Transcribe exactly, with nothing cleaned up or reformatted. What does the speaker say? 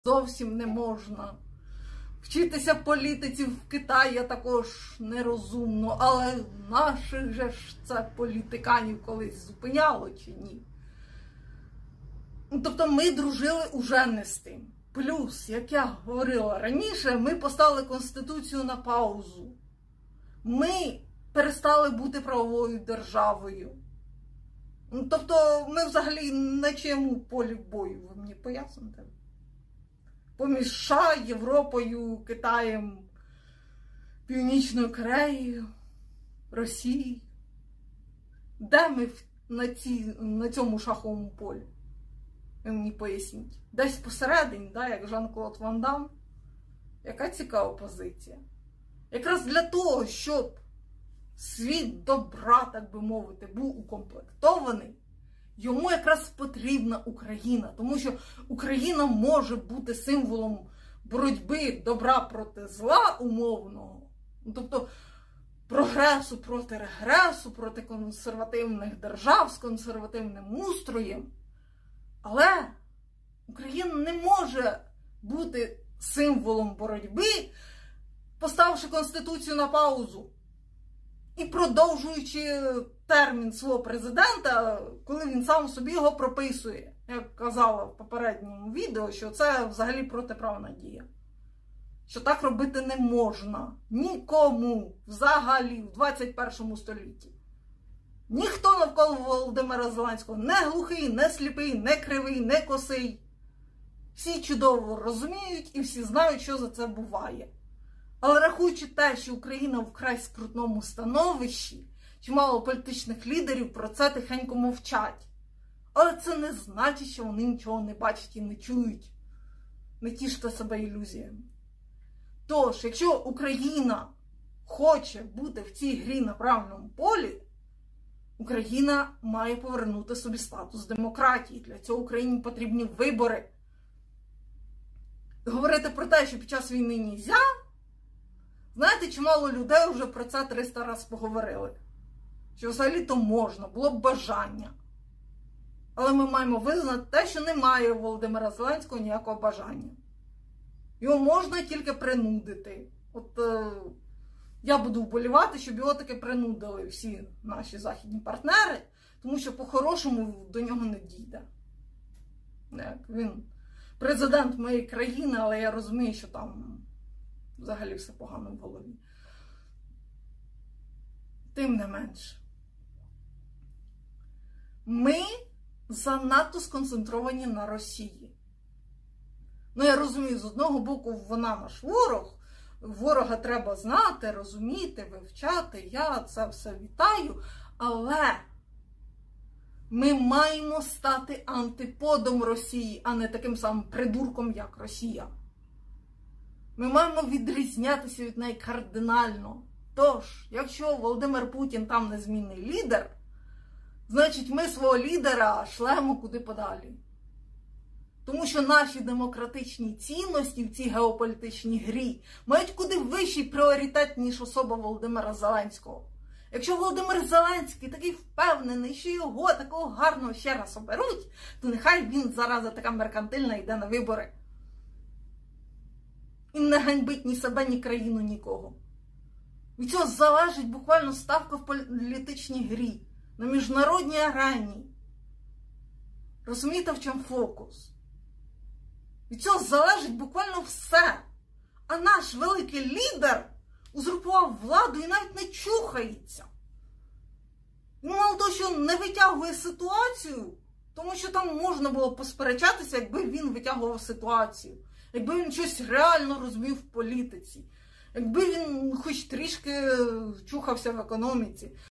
Зовсім не можна. Вчитися політиці в Китаї також нерозумно, але наших же ж це політиканів колись зупиняло чи ні? Тобто ми дружили уже не з тим. Плюс, як я говорила раніше, ми поставили Конституцію на паузу. Ми перестали бути правовою державою. Тобто ми взагалі на чому полі бою, ви мені поясните? Поміж США, Європою, Китаєм, Північною Кореєю, Росією. Де ми на, ці, на цьому шаховому полі? Ви мені поясніть. Десь посередині, да, як Жан-Клод Ван Дам. Яка цікава позиція. Якраз для того, щоб світ добра, так би мовити, був укомплектований, йому якраз потрібна Україна, тому що Україна може бути символом боротьби добра проти зла умовного, тобто прогресу проти регресу, проти консервативних держав з консервативним устроєм. Але Україна не може бути символом боротьби, поставивши Конституцію на паузу і продовжуючи термін свого президента, коли він сам собі його прописує. Як казала в попередньому відео, що це взагалі протиправна дія. Що так робити не можна. Нікому взагалі в двадцять першому столітті. Ніхто навколо Володимира Зеленського не глухий, не сліпий, не кривий, не косий. Всі чудово розуміють і всі знають, що за це буває. Але рахуючи те, що Україна в вкрай скрутному становищі, чимало політичних лідерів про це тихенько мовчать. Але це не значить, що вони нічого не бачать і не чують. Не тіште себе ілюзіями. Тож, якщо Україна хоче бути в цій грі на правильному полі, Україна має повернути собі статус демократії. Для цього Україні потрібні вибори. Говорити про те, що під час війни нельзя, знаєте, чимало людей вже про це триста разів поговорили. Що взагалі-то можна, було б бажання. Але ми маємо визнати те, що немає у Володимира Зеленського ніякого бажання. Його можна тільки принудити. От е, я буду вболівати, щоб його таки принудили всі наші західні партнери, тому що по-хорошому до нього не дійде. Як він президент моєї країни, але я розумію, що там взагалі все погано в голові. Тим не менше. Ми занадто сконцентровані на Росії. Ну, я розумію, з одного боку, вона наш ворог. Ворога треба знати, розуміти, вивчати. Я це все вітаю. Але ми маємо стати антиподом Росії, а не таким самим придурком, як Росія. Ми маємо відрізнятися від неї кардинально. Тож, якщо Володимир Путін там незмінний лідер, значить ми свого лідера шлемо куди подалі. Тому що наші демократичні цінності в цій геополітичній грі мають куди вищий пріоритет, ніж особа Володимира Зеленського. Якщо Володимир Зеленський такий впевнений, що його такого гарного ще раз оберуть, то нехай він, зараза така меркантильна, йде на вибори. І не ганьбить ні себе, ні країну, нікого. Від цього залежить буквально ставка в політичній грі, на міжнародній арені. Розумієте, в чому фокус? Від цього залежить буквально все. А наш великий лідер узурпував владу і навіть не чухається. Він мало того, що не витягує ситуацію, тому що там можна було посперечатися, якби він витягував ситуацію. Якби він щось реально розумів в політиці. Якби він хоч трішки чухався в економіці.